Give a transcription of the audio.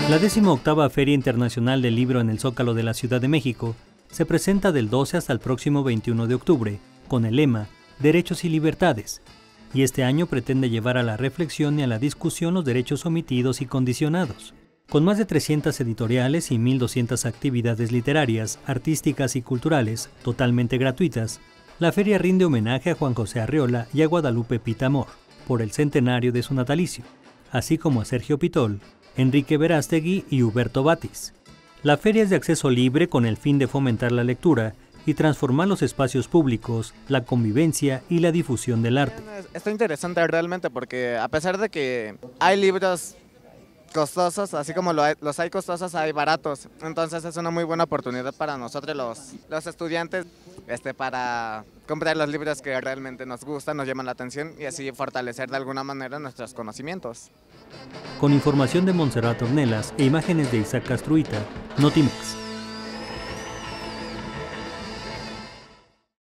La 18ª Feria Internacional del Libro en el Zócalo de la Ciudad de México se presenta del 12 hasta el próximo 21 de octubre, con el lema Derechos y Libertades, y este año pretende llevar a la reflexión y a la discusión los derechos omitidos y condicionados. Con más de 300 editoriales y 1.200 actividades literarias, artísticas y culturales, totalmente gratuitas, la feria rinde homenaje a Juan José Arreola y a Guadalupe Pita Amor, por el centenario de su natalicio, así como a Sergio Pitol, Enrique Verástegui y Huberto Batis. La feria es de acceso libre con el fin de fomentar la lectura y transformar los espacios públicos, la convivencia y la difusión del arte. Está interesante realmente porque a pesar de que hay libros costosos, así como los hay costosos, hay baratos. Entonces es una muy buena oportunidad para nosotros los estudiantes para comprar los libros que realmente nos gustan, nos llaman la atención y así fortalecer de alguna manera nuestros conocimientos. Con información de Montserrat Ornelas e imágenes de Isaac Castruita, Notimex.